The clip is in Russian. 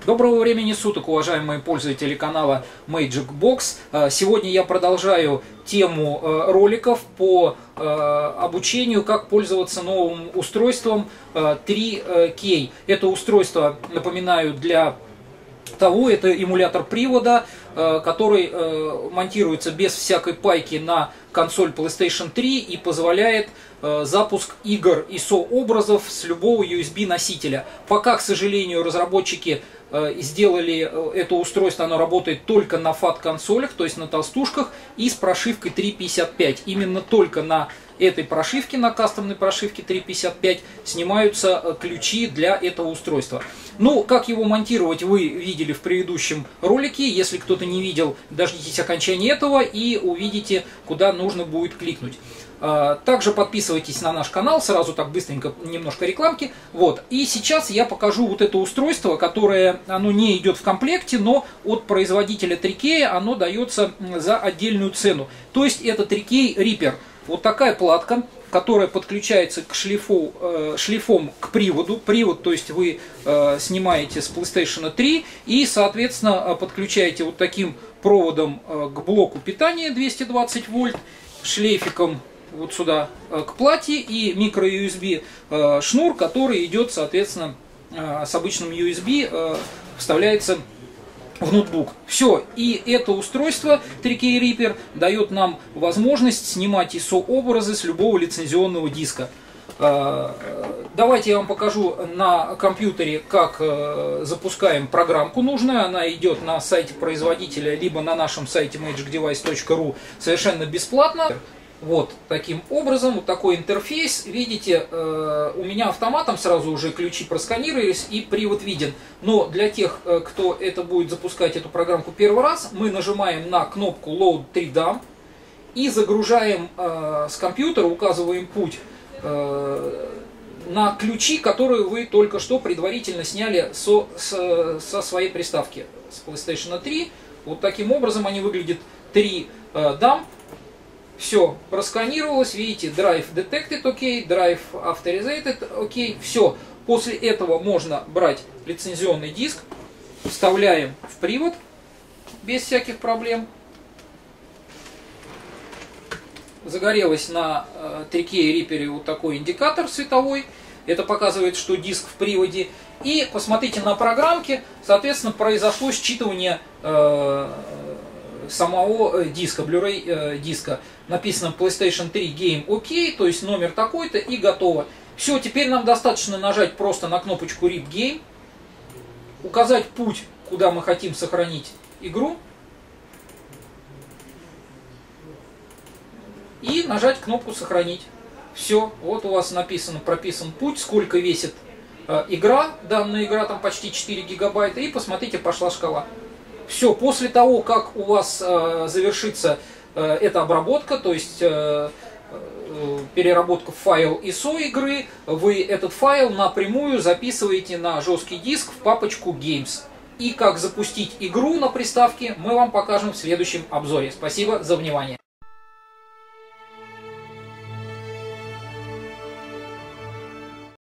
Доброго времени суток, уважаемые пользователи канала Magic Box. Сегодня я продолжаю тему роликов по обучению, как пользоваться новым устройством 3K. Это устройство, напоминаю, для того, это эмулятор привода, который монтируется без всякой пайки на консоль PlayStation 3 и позволяет запуск игр и сообразов с любого USB носителя. Пока, к сожалению, разработчики сделали это устройство, оно работает только на FAT-консолях, то есть на толстушках, и с прошивкой 3.55. Именно только на этой прошивке, на кастомной прошивке 3.55, снимаются ключи для этого устройства. Ну, как его монтировать, вы видели в предыдущем ролике. Если кто-то не видел, дождитесь окончания этого и увидите, куда нужно будет кликнуть. Также подписывайтесь на наш канал, сразу так быстренько немножко рекламки. Вот. И сейчас я покажу вот это устройство, которое, оно не идет в комплекте, но от производителя 3K оно дается за отдельную цену. То есть это 3K Reaper. Вот такая платка, которая подключается к шлифом к приводу. Привод, то есть вы снимаете с PlayStation 3 и, соответственно, подключаете вот таким проводом к блоку питания 220 вольт, шлейфиком вот сюда к плате и микро-USB шнур, который идет, соответственно, с обычным USB, вставляется в ноутбук. Все. И это устройство 3K Reaper дает нам возможность снимать ISO-образы с любого лицензионного диска. Давайте я вам покажу на компьютере, как запускаем программку нужную. Она идет на сайте производителя, либо на нашем сайте magicdevice.ru совершенно бесплатно. Вот таким образом, вот такой интерфейс. Видите, у меня автоматом сразу уже ключи просканировались и привод виден. Но для тех, кто это будет запускать, эту программку первый раз, мы нажимаем на кнопку Load 3DAM и загружаем с компьютера, указываем путь на ключи, которые вы только что предварительно сняли со своей приставки с PlayStation 3. Вот таким образом они выглядят 3DAM. Все, просканировалось, видите, Drive Detected, OK, Drive Authorized, OK, все. После этого можно брать лицензионный диск, вставляем в привод без всяких проблем. Загорелось на 3K Reaper вот такой индикатор световой. Это показывает, что диск в приводе. И посмотрите на программке, соответственно, произошло считывание самого диска, Blu-ray диска. Написано PlayStation 3 Game OK, то есть номер такой-то, и готово. Все, теперь нам достаточно нажать просто на кнопочку Rip Game, указать путь, куда мы хотим сохранить игру, и нажать кнопку «Сохранить». Все, вот у вас прописан путь, сколько весит игра, данная игра там почти 4 гигабайта, и посмотрите, пошла шкала. Все, после того, как у вас завершится эта обработка, то есть переработка в файл ISO игры, вы этот файл напрямую записываете на жесткий диск в папочку Games. И как запустить игру на приставке, мы вам покажем в следующем обзоре. Спасибо за внимание.